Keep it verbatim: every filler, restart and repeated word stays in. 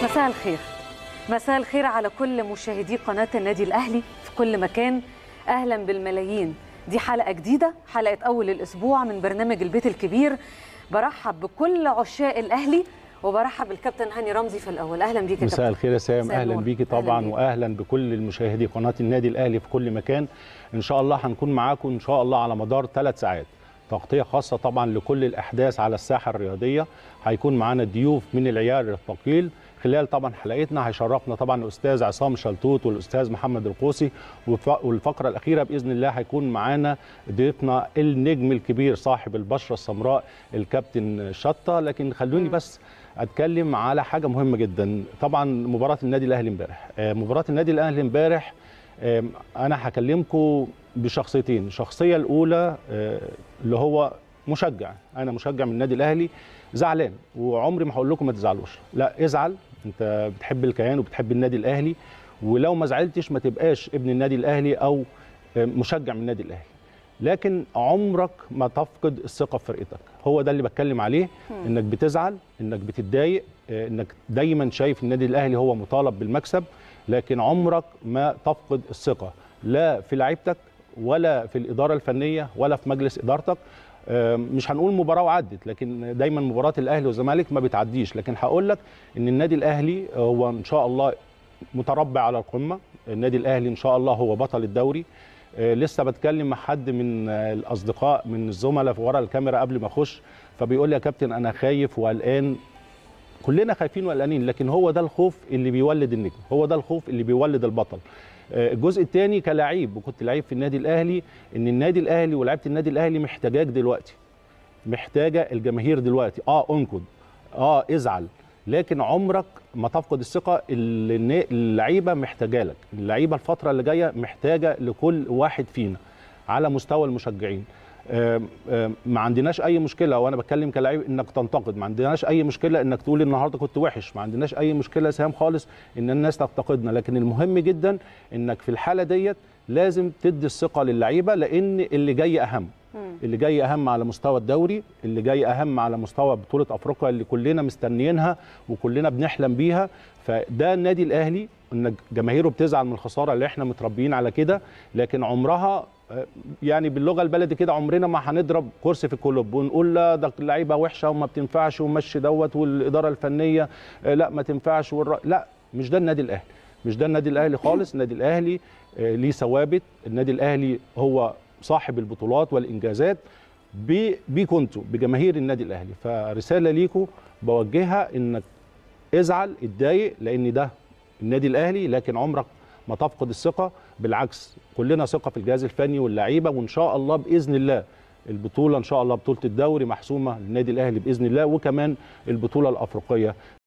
مساء الخير. مساء الخير على كل مشاهدي قناة النادي الأهلي في كل مكان. أهلا بالملايين. دي حلقة جديدة، حلقة أول الأسبوع من برنامج البيت الكبير. برحب بكل عشاق الأهلي وبرحب بالكابتن هاني رمزي في الأول. أهلا بيك يا كابتن. مساء الخير يا سام. أهلا بيكي طبعا. أهلاً بيك. وأهلا بكل المشاهدي قناة النادي الأهلي في كل مكان. إن شاء الله هنكون معاكم إن شاء الله على مدار ثلاث ساعات، تغطية خاصة طبعا لكل الأحداث على الساحة الرياضية. هيكون معانا ضيوف من العيار الثقيل. خلال طبعا حلقتنا هيشرفنا طبعا الأستاذ عصام شلتوت والأستاذ محمد القوسي، والفقرة الأخيرة بإذن الله هيكون معانا ضيفنا النجم الكبير صاحب البشرة السمراء الكابتن شطة. لكن خلوني بس أتكلم على حاجة مهمة جدا. طبعا مباراة النادي الأهلي امبارح، مباراة النادي الأهلي امبارح أنا هكلمكم بشخصيتين. الشخصية الأولى اللي هو مشجع، أنا مشجع من النادي الأهلي زعلان، وعمري ما هقول لكم ما تزعلوش، لا ازعل، أنت بتحب الكيان وبتحب النادي الأهلي، ولو ما زعلتش ما تبقاش ابن النادي الأهلي أو مشجع من النادي الأهلي. لكن عمرك ما تفقد الثقة في فرقتك، هو ده اللي بتكلم عليه. انك بتزعل، انك بتتضايق، انك دايما شايف النادي الاهلي هو مطالب بالمكسب، لكن عمرك ما تفقد الثقة لا في لعيبتك ولا في الإدارة الفنية ولا في مجلس إدارتك. مش هنقول مباراة وعدت، لكن دايما مباراة الأهلي والزمالك ما بتعديش. لكن هقول لك ان النادي الاهلي هو ان شاء الله متربع على القمة. النادي الاهلي ان شاء الله هو بطل الدوري. لسه بتكلم مع حد من الاصدقاء من الزملاء في ورا الكاميرا قبل ما اخش، فبيقول لي يا كابتن انا خايف وقلقان. كلنا خايفين وقلقانين، لكن هو ده الخوف اللي بيولد النجم، هو ده الخوف اللي بيولد البطل. الجزء الثاني كلاعب، وكنت لعيب في النادي الاهلي، ان النادي الاهلي ولاعيبه النادي الاهلي محتاجاك دلوقتي، محتاجه الجماهير دلوقتي. اه انقد، اه ازعل، لكن عمرك ما تفقد الثقه. اللعيبه محتاجه لك، اللعيبه الفتره اللي جايه محتاجه لكل واحد فينا على مستوى المشجعين. آم آم ما عندناش اي مشكله، وانا بتكلم كلاعب، انك تنتقد، ما عندناش اي مشكله انك تقول النهارده كنت وحش، ما عندناش اي مشكله سهام خالص ان الناس تنتقدنا، لكن المهم جدا انك في الحاله ديت لازم تدي الثقه للعيبه، لان اللي جاي اهم، اللي جاي اهم على مستوى الدوري، اللي جاي اهم على مستوى بطوله افريقيا اللي كلنا مستنيينها وكلنا بنحلم بيها. فده النادي الاهلي، ان جماهيره بتزعل من الخساره اللي احنا متربيين على كده، لكن عمرها يعني باللغه البلدي كده عمرنا ما هنضرب كرسي في الكلوب ونقول لا ده اللعيبه وحشه وما بتنفعش ومشي دوت، والاداره الفنيه لا ما تنفعش والر... لا، مش ده النادي الاهلي، مش ده النادي الاهلي خالص. النادي الاهلي ليه ثوابت، النادي الاهلي هو صاحب البطولات والانجازات بيكم انتوا بجماهير النادي الاهلي. فرساله ليكم بوجهها، انك ازعل اتضايق لان ده النادي الاهلي، لكن عمرك ما تفقد الثقه، بالعكس كلنا ثقه في الجهاز الفني واللعيبه، وان شاء الله باذن الله البطوله ان شاء الله بطوله الدوري محسومه للنادي الاهلي باذن الله، وكمان البطوله الافريقيه.